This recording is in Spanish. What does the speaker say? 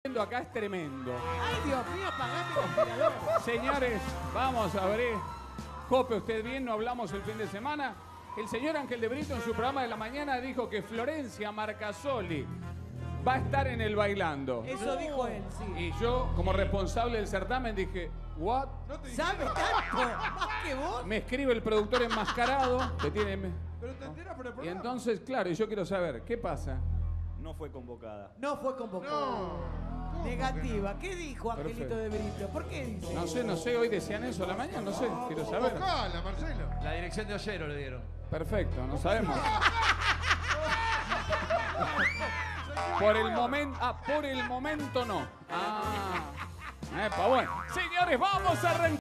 Acá es tremendo. Ay, Dios mío, apagame el aspirador. Señores, vamos a ver. Cope, ¿usted bien? ¿No hablamos el fin de semana? El señor Ángel de Brito en su programa de la mañana dijo que Florencia Marcasoli va a estar en el Bailando. Eso dijo él, sí. Y yo, como responsable del certamen, dije, ¿what? ¿Sabe tanto? Más que vos. Me escribe el productor enmascarado, que tiene... Pero te enteras por el Y programa. entonces, claro, yo quiero saber, ¿qué pasa? No fue convocada. No fue convocado. No. ¿Cómo Negativa. ¿Qué dijo Angelito Perfecto. de Brito? ¿Por qué dice? No sé, hoy decían eso a la mañana, no sé, quiero saber. Convocala, Marcelo. La dirección de Ollero le dieron. Perfecto, no sabemos. Por el momento no. Epa, bueno. Señores, vamos a arrancar.